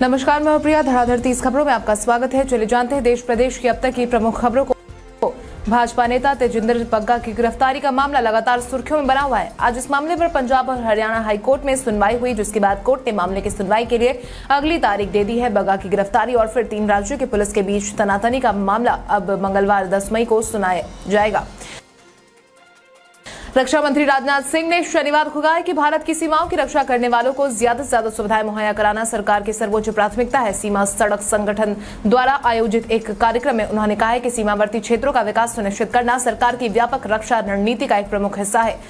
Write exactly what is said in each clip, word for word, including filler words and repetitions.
नमस्कार, मैं प्रिया। धराधर तीस खबरों में आपका स्वागत है। चलिए जानते हैं देश प्रदेश की अब तक की प्रमुख खबरों को। भाजपा नेता तेजिंदर बग्गा की गिरफ्तारी का मामला लगातार सुर्खियों में बना हुआ है। आज इस मामले पर पंजाब और हरियाणा हाईकोर्ट में सुनवाई हुई, जिसके बाद कोर्ट ने मामले की सुनवाई के लिए अगली तारीख दे दी है। बग्गा की गिरफ्तारी और फिर तीन राज्यों की पुलिस के बीच तनातनी का मामला अब मंगलवार दस मई को सुनाया जाएगा। रक्षा मंत्री राजनाथ सिंह ने शनिवार को कहा कि भारत की सीमाओं की रक्षा करने वालों को ज्यादा से ज्यादा सुविधाएं मुहैया कराना सरकार की सर्वोच्च प्राथमिकता है। सीमा सड़क संगठन द्वारा आयोजित एक कार्यक्रम में उन्होंने कहा है कि सीमावर्ती क्षेत्रों का विकास सुनिश्चित करना सरकार की व्यापक रक्षा रणनीति का एक प्रमुख हिस्सा है।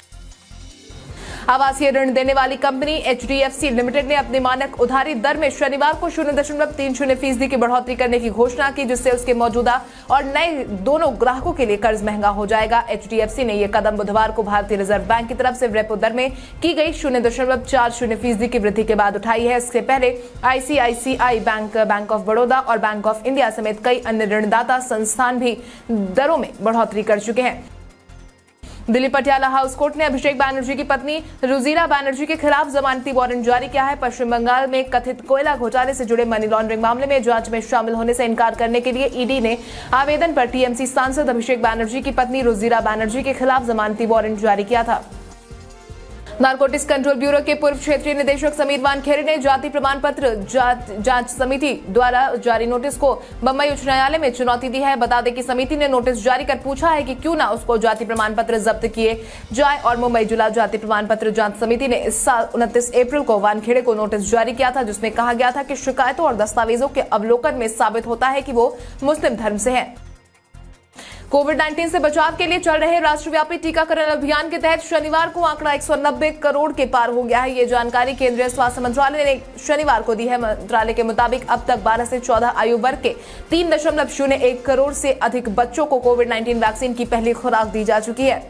आवासीय ऋण देने वाली company H D F C limited ने अपनी मानक उधारी दर में शनिवार को शून्य दशमलव तीन शून्य फीसदी की बढ़ोतरी करने की घोषणा की, जिससे उसके मौजूदा और नए दोनों ग्राहकों के लिए कर्ज महंगा हो जाएगा। एच डी एफ सी ने यह कदम बुधवार को भारतीय रिजर्व बैंक की तरफ से रेपो दर में की गई शून्य दशमलव चार शून्य फीसदी की वृद्धि के बाद उठाई है। इससे पहले I C I C I bank, bank of Baroda और बैंक ऑफ इंडिया समेत कई अन्य ऋणदाता संस्थान भी दरों में बढ़ोतरी कर चुके हैं। दिल्ली पटियाला हाउस कोर्ट ने अभिषेक बैनर्जी की पत्नी रुजीरा बैनर्जी के खिलाफ जमानती वारंट जारी किया है। पश्चिम बंगाल में कथित कोयला घोटाले से जुड़े मनी लॉन्ड्रिंग मामले में जांच में शामिल होने से इनकार करने के लिए ईडी ने आवेदन पर टी एम सी सांसद अभिषेक बैनर्जी की पत्नी रुजीरा बैनर्जी के खिलाफ जमानती वारंट जारी किया था। नारकोटिक्स कंट्रोल ब्यूरो के पूर्व क्षेत्रीय निदेशक समीर वानखेड़े ने जाति प्रमाण पत्र जांच समिति द्वारा जारी नोटिस को बम्बई उच्च न्यायालय में चुनौती दी है। बता दें कि समिति ने नोटिस जारी कर पूछा है कि क्यों ना उसको जाति प्रमाण पत्र जब्त किए जाए और मुंबई जिला जाति प्रमाण पत्र जांच समिति ने इस साल उनतीस अप्रैल को वानखेड़े को नोटिस जारी किया था, जिसमें कहा गया था कि शिकायतों और दस्तावेजों के अवलोकन में साबित होता है कि वो मुस्लिम धर्म से है। कोविड उन्नीस से बचाव के लिए चल रहे राष्ट्रव्यापी टीकाकरण अभियान के तहत शनिवार को आंकड़ा एक सौ नब्बे करोड़ के पार हो गया है। ये जानकारी केंद्रीय स्वास्थ्य मंत्रालय ने शनिवार को दी है। मंत्रालय के मुताबिक अब तक बारह से चौदह आयु वर्ग के तीन दशमलव शून्य एक करोड़ से अधिक बच्चों को कोविड उन्नीस वैक्सीन की पहली खुराक दी जा चुकी है।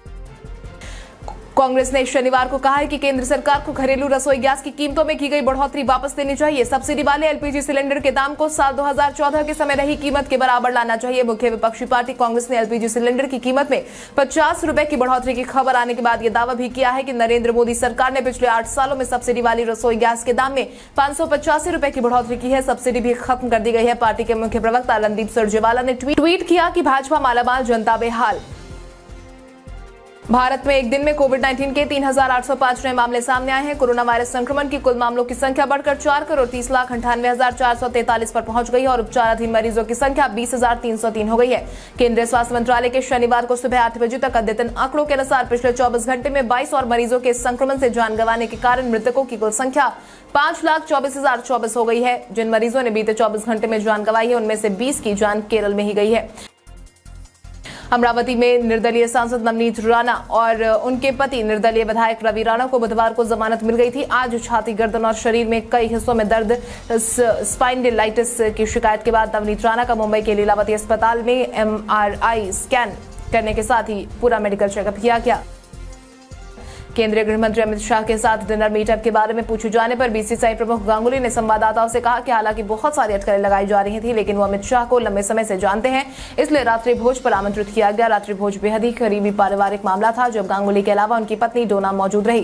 कांग्रेस ने शनिवार को कहा है कि केंद्र सरकार को घरेलू रसोई गैस की कीमतों में की गई बढ़ोतरी वापस लेनी चाहिए। सब्सिडी वाले एल पी जी सिलेंडर के दाम को साल दो हज़ार चौदह के समय रही कीमत के बराबर लाना चाहिए। मुख्य विपक्षी पार्टी कांग्रेस ने एल पी जी सिलेंडर की कीमत में पचास रुपए की बढ़ोतरी की खबर आने के बाद यह दावा भी किया है कि नरेंद्र मोदी सरकार ने पिछले आठ सालों में सब्सिडी वाली रसोई गैस के दाम में पांच सौ पचासी रुपए की बढ़ोतरी की है। सब्सिडी भी खत्म कर दी गई है। पार्टी के मुख्य प्रवक्ता रणदीप सुरजेवाला ने ट्वीट किया कि भाजपा मालामाल, जनता बेहाल। भारत में एक दिन में कोविड उन्नीस के तीन हजार आठ सौ पांच नए मामले सामने आए हैं। कोरोना वायरस संक्रमण की कुल मामलों की संख्या बढ़कर चार करोड़ तीस लाख अंठानवे हजार चार सौ तैंतालीस पर पहुंच गई है और उपचाराधीन मरीजों की संख्या बीस हजार तीन सौ तीन हो गई है। केंद्रीय स्वास्थ्य मंत्रालय के शनिवार को सुबह आठ बजे तक अद्यतन आंकड़ों के अनुसार पिछले चौबीस घंटे में बाईस और मरीजों के संक्रमण से जान गंवाने के कारण मृतकों की कुल संख्या पांच लाख चौबीस हजार चौबीस हो गई है। जिन मरीजों ने बीते चौबीस घंटे में जान गंवाई है उनमें से बीस की जान केरल में ही गई है। अमरावती में निर्दलीय सांसद नवनीत राणा और उनके पति निर्दलीय विधायक रवि राणा को बुधवार को जमानत मिल गई थी। आज छाती, गर्दन और शरीर में कई हिस्सों में दर्द, स्पाइंडिलाइटिस की शिकायत के बाद नवनीत राणा का मुंबई के लीलावती अस्पताल में एम आर आई स्कैन करने के साथ ही पूरा मेडिकल चेकअप किया गया। केंद्रीय गृह मंत्री अमित शाह के साथ डिनर मीटअप के बारे में पूछे जाने पर बी सी सी आई प्रमुख गांगुली ने संवाददाताओं से कहा कि हालांकि बहुत सारी अटकलें लगाई जा रही थी, लेकिन वो अमित शाह को लंबे समय से जानते हैं, इसलिए रात्रि भोज पर आमंत्रित किया गया। रात्रि भोज बेहद ही करीबी पारिवारिक मामला था, जब गांगुली के अलावा उनकी पत्नी डोना मौजूद रही।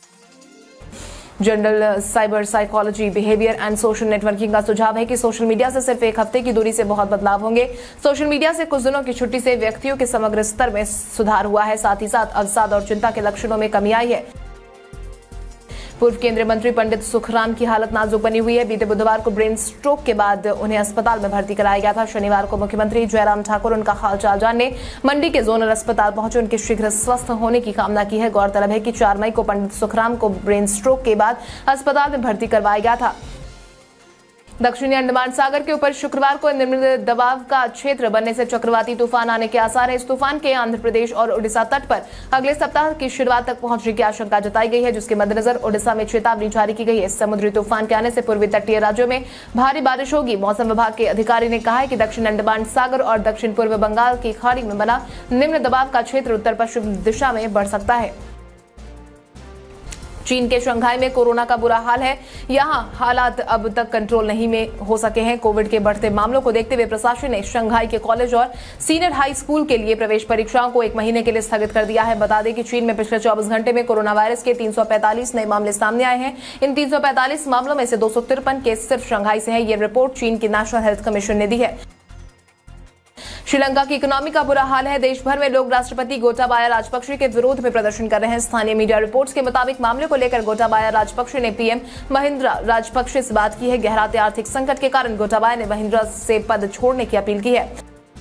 General cyber psychology, behaviour and social networking का सुझाव है कि सोशल मीडिया से सिर्फ एक हफ्ते की दूरी से बहुत बदलाव होंगे। सोशल मीडिया से कुछ दिनों की छुट्टी से व्यक्तियों के समग्र स्तर में सुधार हुआ है, साथ ही साथ अवसाद और चिंता के लक्षणों में कमी आई है। पूर्व केंद्रीय मंत्री पंडित सुखराम की हालत नाजुक बनी हुई है। बीते बुधवार को ब्रेन स्ट्रोक के बाद उन्हें अस्पताल में भर्ती कराया गया था। शनिवार को मुख्यमंत्री जयराम ठाकुर उनका हालचाल जानने मंडी के जोनल अस्पताल पहुंचे, उनके शीघ्र स्वस्थ होने की कामना की है। गौरतलब है कि चार मई को पंडित सुखराम को ब्रेन स्ट्रोक के बाद अस्पताल में भर्ती करवाया गया था। दक्षिणी अंडमान सागर के ऊपर शुक्रवार को निम्न दबाव का क्षेत्र बनने से चक्रवाती तूफान आने के आसार है। इस तूफान के आंध्र प्रदेश और उड़ीसा तट पर अगले सप्ताह की शुरुआत तक पहुंचने की आशंका जताई गई है, जिसके मद्देनजर उड़ीसा में चेतावनी जारी की गई है। समुद्री तूफान के आने से पूर्वी तटीय राज्यों में भारी बारिश होगी। मौसम विभाग के अधिकारी ने कहा है कि दक्षिण अंडमान सागर और दक्षिण पूर्व बंगाल की खाड़ी में बना निम्न दबाव का क्षेत्र उत्तर पश्चिम दिशा में बढ़ सकता है। चीन के शंघाई में कोरोना का बुरा हाल है। यहां हालात अब तक कंट्रोल नहीं में हो सके हैं। कोविड के बढ़ते मामलों को देखते हुए प्रशासन ने शंघाई के कॉलेज और सीनियर हाई स्कूल के लिए प्रवेश परीक्षाओं को एक महीने के लिए स्थगित कर दिया है। बता दें कि चीन में पिछले चौबीस घंटे में कोरोना वायरस के तीन सौ पैंतालीस नए मामले सामने आए हैं। इन तीन सौ पैंतालीस मामलों में से दो सौ तिरपन केस सिर्फ शंघाई से है। ये रिपोर्ट चीन की नेशनल हेल्थ कमीशन ने दी है। श्रीलंका की इकोनॉमी का बुरा हाल है। देश भर में लोग राष्ट्रपति गोटाबाया राजपक्षे के विरोध में प्रदर्शन कर रहे हैं। स्थानीय मीडिया रिपोर्ट्स के मुताबिक मामले को लेकर गोटाबाया राजपक्षे ने पीएम महिंद्रा राजपक्षे से बात की है। गहराते आर्थिक संकट के कारण गोटाबाया ने महिंद्रा से पद छोड़ने की अपील की है।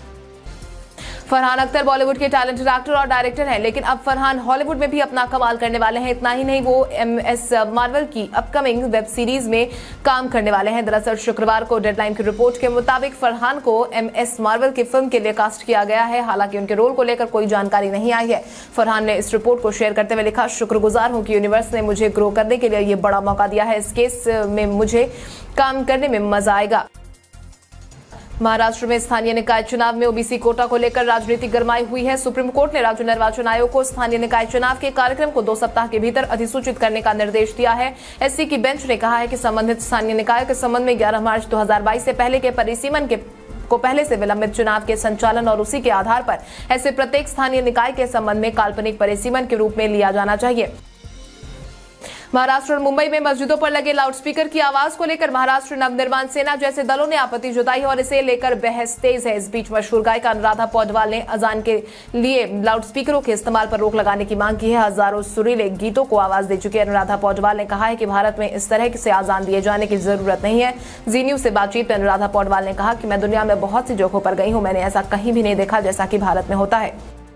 फरहान अख्तर बॉलीवुड के टैलेंटेड एक्टर और डायरेक्टर हैं, लेकिन अब फरहान हॉलीवुड में भी अपना कमाल करने वाले हैं। इतना ही नहीं, वो एम एस मार्वल की अपकमिंग वेब सीरीज में काम करने वाले हैं। दरअसल शुक्रवार को डेडलाइन की रिपोर्ट के मुताबिक फरहान को एम एस मार्वल की फिल्म के लिए कास्ट किया गया है। हालांकि उनके रोल को लेकर कोई जानकारी नहीं आई है। फरहान ने इस रिपोर्ट को शेयर करते हुए लिखा, शुक्रगुजार हूं कि यूनिवर्स ने मुझे ग्रो करने के लिए ये बड़ा मौका दिया है। इस केस में मुझे काम करने में मजा आएगा। महाराष्ट्र में स्थानीय निकाय चुनाव में ओबीसी कोटा को लेकर राजनीतिक गरमाई हुई है। सुप्रीम कोर्ट ने राज्य निर्वाचन आयोग को स्थानीय निकाय चुनाव के कार्यक्रम को दो सप्ताह के भीतर अधिसूचित करने का निर्देश दिया है। एससी की बेंच ने कहा है कि संबंधित स्थानीय निकाय के संबंध में ग्यारह मार्च दो हजार बाईस से पहले के परिसीमन के को पहले से विलंबित चुनाव के संचालन और उसी के आधार पर ऐसे प्रत्येक स्थानीय निकाय के संबंध में काल्पनिक परिसीमन के रूप में लिया जाना चाहिए। महाराष्ट्र और मुंबई में मस्जिदों पर लगे लाउडस्पीकर की आवाज को लेकर महाराष्ट्र नवनिर्माण सेना जैसे दलों ने आपत्ति जताई और इसे लेकर बहस तेज है। इस बीच मशहूर गायिका अनुराधा पौडवाल ने अजान के लिए लाउडस्पीकरों के इस्तेमाल पर रोक लगाने की मांग की है। हजारों सुरीले गीतों को आवाज दे चुकी अनुराधा पौडवाल ने कहा है कि भारत में इस तरह से अजान दिए जाने की जरूरत नहीं है। जी न्यूज से बातचीत में अनुराधा पौडवाल ने कहा कि मैं दुनिया में बहुत सी जगहों पर गई हूं, मैंने ऐसा कहीं भी नहीं देखा जैसा कि भारत में होता है।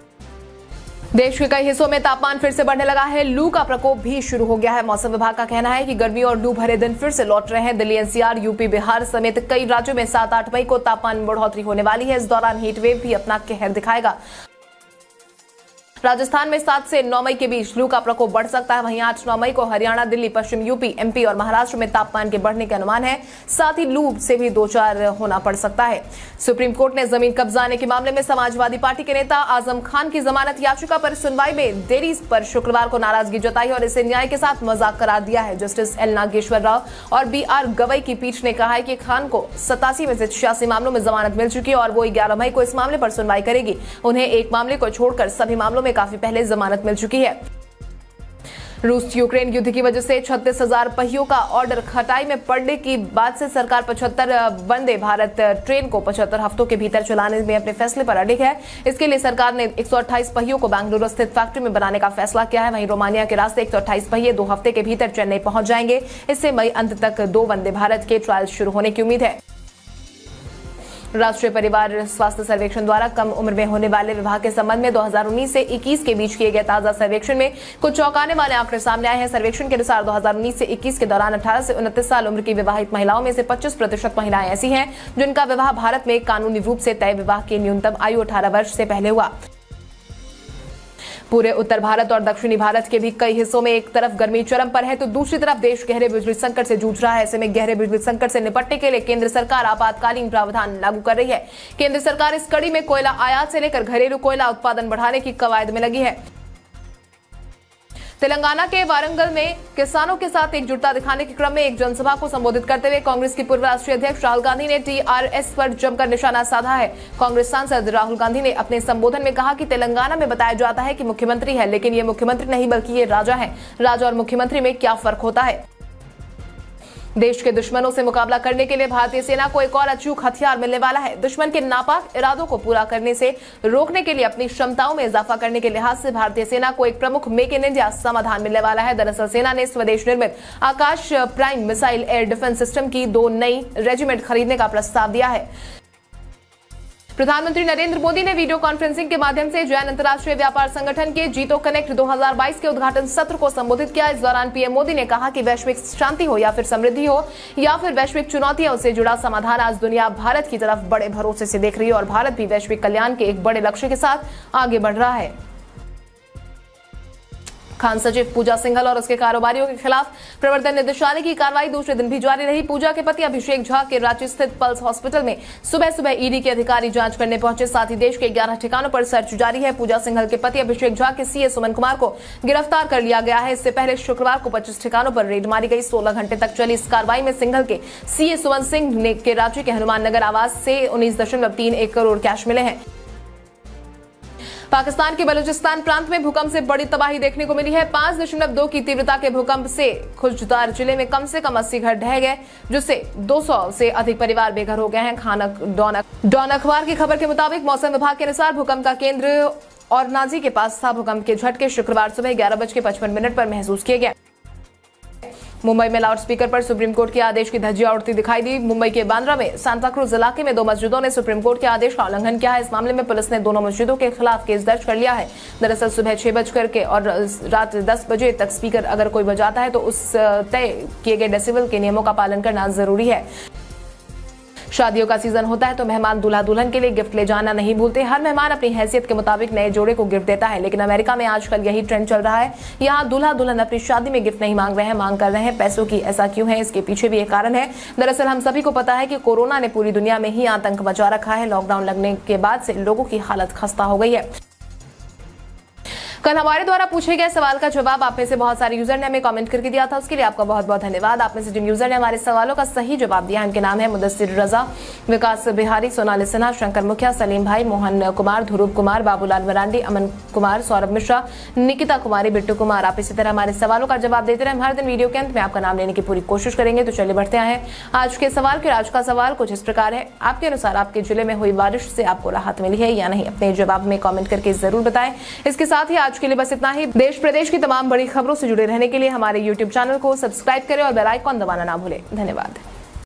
देश के कई हिस्सों में तापमान फिर से बढ़ने लगा है। लू का प्रकोप भी शुरू हो गया है। मौसम विभाग का कहना है कि गर्मी और लू भरे दिन फिर से लौट रहे हैं। दिल्ली, एनसीआर, यूपी, बिहार समेत कई राज्यों में सात आठ मई को तापमान में बढ़ोतरी होने वाली है। इस दौरान हीट वेव भी अपना कहर दिखाएगा। राजस्थान में सात से नौ मई के बीच लू का प्रकोप बढ़ सकता है। वहीं आठ नौ मई को हरियाणा, दिल्ली, पश्चिम यूपी, एमपी और महाराष्ट्र में तापमान के बढ़ने के अनुमान है। साथ ही लू से भी दो चार होना पड़ सकता है। सुप्रीम कोर्ट ने जमीन कब्जाने के मामले में समाजवादी पार्टी के नेता आजम खान की जमानत याचिका पर सुनवाई में देरी पर शुक्रवार को नाराजगी जताई और इसे न्याय के साथ मजाक करार दिया है। जस्टिस एल नागेश्वर राव और बी आर गवई की पीठ ने कहा है कि खान को सतासी में से छियासी मामलों में जमानत मिल चुकी है और वो ग्यारह मई को इस मामले पर सुनवाई करेगी। उन्हें एक मामले को छोड़कर सभी मामलों में काफी पहले जमानत मिल चुकी है। रूस यूक्रेन युद्ध की वजह से छत्तीस हजार पहियों का ऑर्डर खटाई में पड़ने की बाद से सरकार पचहत्तर वंदे भारत ट्रेन को पचहत्तर हफ्तों के भीतर चलाने में अपने फैसले पर अडिग है। इसके लिए सरकार ने एक सौ अट्ठाईस पहियों को बेंगलुरु स्थित फैक्ट्री में बनाने का फैसला किया है। वहीं रोमानिया के रास्ते एक सौ अट्ठाईस पहिए दो हफ्ते के भीतर चेन्नई पहुंच जाएंगे। इससे मई अंत तक दो वंदे भारत के ट्रायल शुरू होने की उम्मीद है। राष्ट्रीय परिवार स्वास्थ्य सर्वेक्षण द्वारा कम उम्र में होने वाले विवाह के संबंध में दो हज़ार उन्नीस से इक्कीस के बीच किए गए ताजा सर्वेक्षण में कुछ चौंकाने वाले आंकड़े सामने आए हैं। सर्वेक्षण के अनुसार दो हज़ार उन्नीस से इक्कीस के दौरान अठारह से उनतीस साल उम्र की विवाहित महिलाओं में से पच्चीस प्रतिशत महिलाएं ऐसी हैं जिनका विवाह भारत में कानूनी रूप से तय विवाह की न्यूनतम आयु अठारह वर्ष से पहले हुआ। पूरे उत्तर भारत और दक्षिणी भारत के भी कई हिस्सों में एक तरफ गर्मी चरम पर है तो दूसरी तरफ देश गहरे बिजली संकट से जूझ रहा है। ऐसे में गहरे बिजली संकट से निपटने के लिए केंद्र सरकार आपातकालीन प्रावधान लागू कर रही है। केंद्र सरकार इस कड़ी में कोयला आयात से लेकर घरेलू कोयला उत्पादन बढ़ाने की कवायद में लगी है। तेलंगाना के वारंगल में किसानों के साथ एकजुटता दिखाने के क्रम में एक जनसभा को संबोधित करते हुए कांग्रेस की पूर्व राष्ट्रीय अध्यक्ष राहुल गांधी ने टीआरएस पर जमकर निशाना साधा है। कांग्रेस सांसद राहुल गांधी ने अपने संबोधन में कहा कि तेलंगाना में बताया जाता है कि मुख्यमंत्री है, लेकिन ये मुख्यमंत्री नहीं बल्कि ये राजा है। राजा और मुख्यमंत्री में क्या फर्क होता है। देश के दुश्मनों से मुकाबला करने के लिए भारतीय सेना को एक और अचूक हथियार मिलने वाला है। दुश्मन के नापाक इरादों को पूरा करने से रोकने के लिए अपनी क्षमताओं में इजाफा करने के लिहाज से भारतीय सेना को एक प्रमुख मेक इन इंडिया समाधान मिलने वाला है। दरअसल सेना ने स्वदेश निर्मित Akash prime missile air defence system की दो नई रेजिमेंट खरीदने का प्रस्ताव दिया है। प्रधानमंत्री नरेंद्र मोदी ने वीडियो कॉन्फ्रेंसिंग के माध्यम से जैन अंतर्राष्ट्रीय व्यापार संगठन के जीतो कनेक्ट दो हज़ार बाईस के उद्घाटन सत्र को संबोधित किया। इस दौरान पीएम मोदी ने कहा कि वैश्विक शांति हो या फिर समृद्धि हो या फिर वैश्विक चुनौतियां, उससे जुड़ा समाधान आज दुनिया भारत की तरफ बड़े भरोसे से देख रही है और भारत भी वैश्विक कल्याण के एक बड़े लक्ष्य के साथ आगे बढ़ रहा है। खान सचिव पूजा सिंघल और उसके कारोबारियों के खिलाफ प्रवर्तन निदेशालय की कार्रवाई दूसरे दिन भी जारी रही। पूजा के पति अभिषेक झा के रांची स्थित पल्स हॉस्पिटल में सुबह सुबह ईडी के अधिकारी जांच करने पहुंचे। साथ ही देश के ग्यारह ठिकानों पर सर्च जारी है। पूजा सिंघल के पति अभिषेक झा के सीए सुमन कुमार को गिरफ्तार कर लिया गया है। इससे पहले शुक्रवार को पच्चीस ठिकानों पर रेड मारी गई। सोलह घंटे तक चली इस कार्रवाई में सिंघल के सीए सुमन सिंह ने के रांची के हनुमान नगर आवास से उन्नीस दशमलव तीन एक करोड़ कैश मिले हैं। पाकिस्तान के बलूचिस्तान प्रांत में भूकंप से बड़ी तबाही देखने को मिली है। पांच दशमलव दो की तीव्रता के भूकंप से खुजदार जिले में कम से कम अस्सी घर ढह गए, जिससे दो सौ से अधिक परिवार बेघर हो गए हैं। खानक डॉन डॉन अखबार की खबर के मुताबिक मौसम विभाग के अनुसार भूकंप का केंद्र और नाजी के पास था। भूकंप के झटके शुक्रवार सुबह ग्यारह बज के पचपन मिनट पर महसूस किए गए। मुंबई में लाउडस्पीकर पर सुप्रीम कोर्ट के आदेश की धज्जियां उड़ती दिखाई दी। मुंबई के बांद्रा में सांताक्रूज इलाके में दो मस्जिदों ने सुप्रीम कोर्ट के आदेश का उल्लंघन किया है। इस मामले में पुलिस ने दोनों मस्जिदों के खिलाफ केस दर्ज कर लिया है। दरअसल सुबह छह बजकर के और रात दस बजे तक स्पीकर अगर कोई बजाता है तो उस तय किए गए डेसिबल के नियमों का पालन करना जरूरी है। शादियों का सीजन होता है तो मेहमान दूल्हा दुल्हन के लिए गिफ्ट ले जाना नहीं भूलते। हर मेहमान अपनी हैसियत के मुताबिक नए जोड़े को गिफ्ट देता है, लेकिन अमेरिका में आजकल यही ट्रेंड चल रहा है। यहाँ दूल्हा दुल्हन अपनी शादी में गिफ्ट नहीं मांग रहे हैं, मांग कर रहे हैं पैसों की। ऐसा क्यों है? इसके पीछे भी एक कारण है। दरअसल हम सभी को पता है कि कोरोना ने पूरी दुनिया में ही आतंक मचा रखा है। लॉकडाउन लगने के बाद से लोगों की हालत खस्ता हो गई है। कल हमारे द्वारा पूछे गए सवाल का जवाब आप में से बहुत सारे यूजर ने हमें कमेंट करके दिया था, उसके लिए आपका बहुत बहुत धन्यवाद। आप में से जिन यूजर ने हमारे सवालों का सही जवाब दिया, इनके नाम है मुदस्सिर रजा, विकास बिहारी, सोनाली सिन्हा, शंकर मुखिया, सलीम भाई, मोहन कुमार, ध्रुव कुमार, बाबूलाल मरांडी, अमन कुमार, सौरभ मिश्रा, निकिता कुमारी, बिट्टू कुमार। आप इसी तरह हमारे सवालों का जवाब देते रहे। हम हर दिन वीडियो के अंत में आपका नाम लेने की पूरी कोशिश करेंगे। तो चलिए बढ़ते हैं आज के सवाल के। आज का सवाल कुछ इस प्रकार है, आपके अनुसार आपके जिले में हुई बारिश से आपको राहत मिली है या नहीं? अपने जवाब में कॉमेंट करके जरूर बताएं। इसके साथ ही आज के लिए बस इतना ही। देश प्रदेश की तमाम बड़ी खबरों से जुड़े रहने के लिए हमारे यूट्यूब चैनल को सब्सक्राइब करें और बेल आइकॉन दबाना ना भूलें। धन्यवाद।